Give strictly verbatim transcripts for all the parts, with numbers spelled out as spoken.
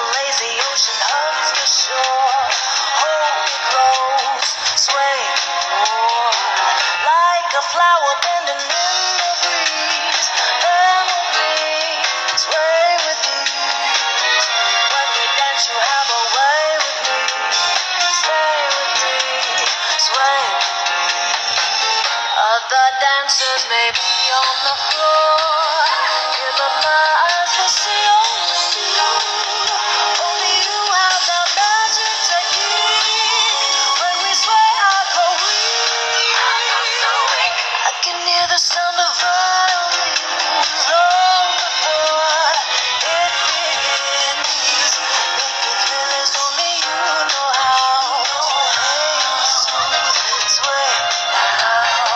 lazy ocean hugs the shore. Hold me close, sway more, like a flower bending in the breeze. Then we'll be sway with ease. When we dance, you have a way with me. Stay with me, sway with me. Other dancers may be on the floor. Give up my eyes will see only you. Only you have the magic technique. When we sway, I go weak. I can hear the sound of violins long before it begins. Make me thrill as only you know how. Hey, sway now.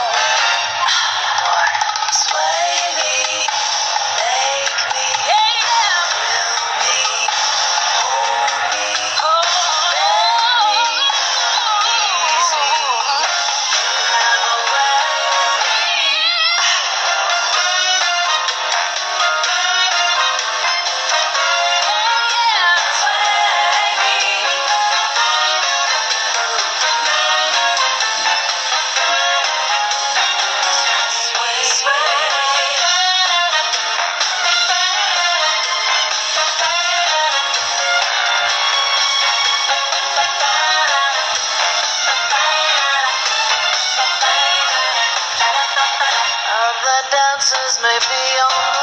Sway me, make me, thrill me, hold me, bend me, ease me. You have a way with me. Sway me, sway, sway. Other dancers may be on